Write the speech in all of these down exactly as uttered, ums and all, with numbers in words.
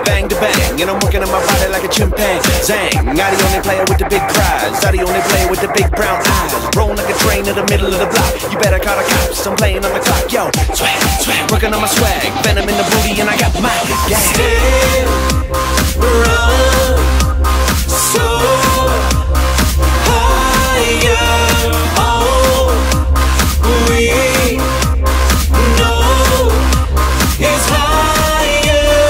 bang to bang, and I'm working on my body like a chimpanzee. Zang, I'm the only player with the big prize, I'm the only player with the big brown eyes. Rolling like a train in the middle of the block. You better call the cops, I'm playing on the clock. Yo, swag, swag, working on my swag, venom in the booty, and I got my gang. Still run so higher. All we know is higher.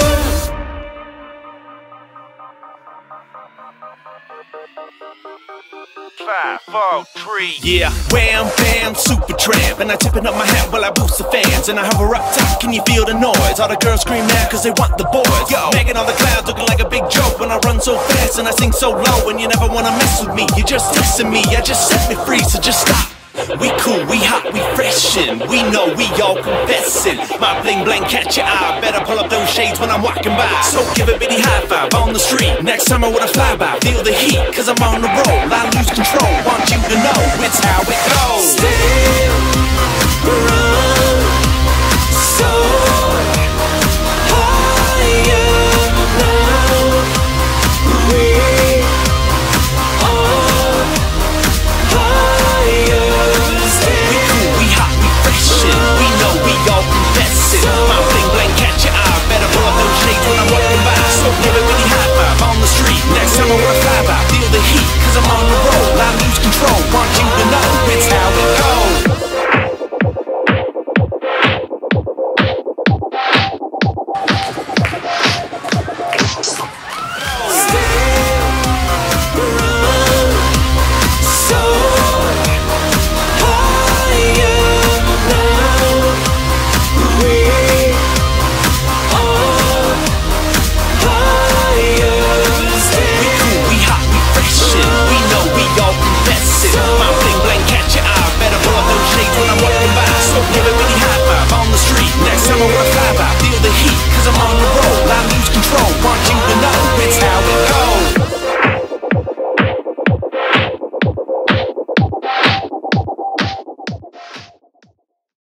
Five, four, three, yeah. Wham, bam, super tramp, and I tipping up my hat while I boost the fans, and I hover up top. Can you feel the noise? All the girls scream now cause they want the boys. Yo, making all the clouds looking like a big joke when I run so fast and I sing so low, and you never wanna mess with me. You're just testing me, I just set me free, so just stop. We cool, we hot, we freshin'. We know we all confessin'. My bling bling catch your eye. Better pull up those shades when I'm walking by. So give a bitty high five on the street. Next time I wanna fly by, feel the heat, cause I'm on the roll. I lose control, want you to know it's how it goes. Still